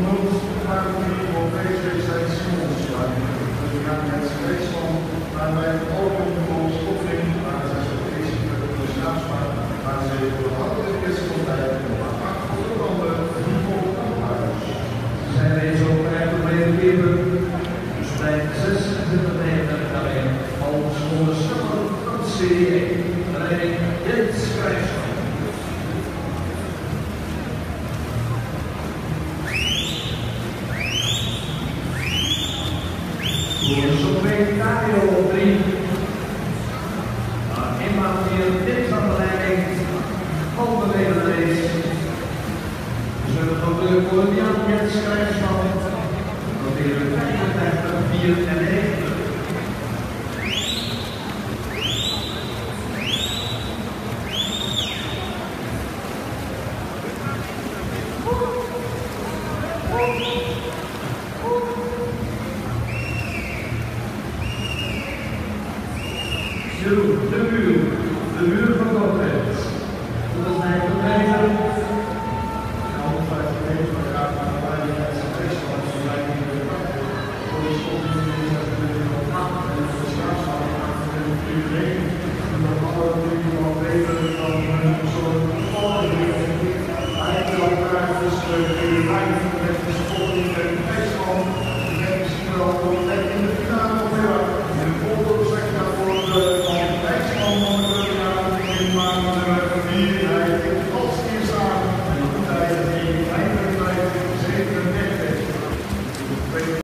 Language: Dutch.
genoemd, maar die op deze zijn Simons. Dus we gaan met z'n van, maar wij open voor stopping, maar ze is de snapspraak, maar ze voor de andere wisseltijd, maar voor de andere voor het kamphuis. Ze zijn deze ook echt op mijn keer. Dus bij 26 meter daarin, al voor de snelle van Serie 1. Rijding Jens Krijgsman. Voor zo'n Dario op 3. Eenmaal weer dit van de leiding van de hele race. We zullen het ook leuk voor Jens Krijgsman. Dan weer 35, 4 en 9. De muur van Dordrecht. Dat is mijn meter. 150 meter gaat naar de leiding met z'n van de leiding in de bak. Voor de stopping is dat natuurlijk al af en de strafschap en de iedereen. En dan alle dingen wat beter dan een soort volgende. Hij wil elkaar dus in de lijn met de stopping en de meestal. En misschien wel in de finale of weer. En de volgende zeg ik voor de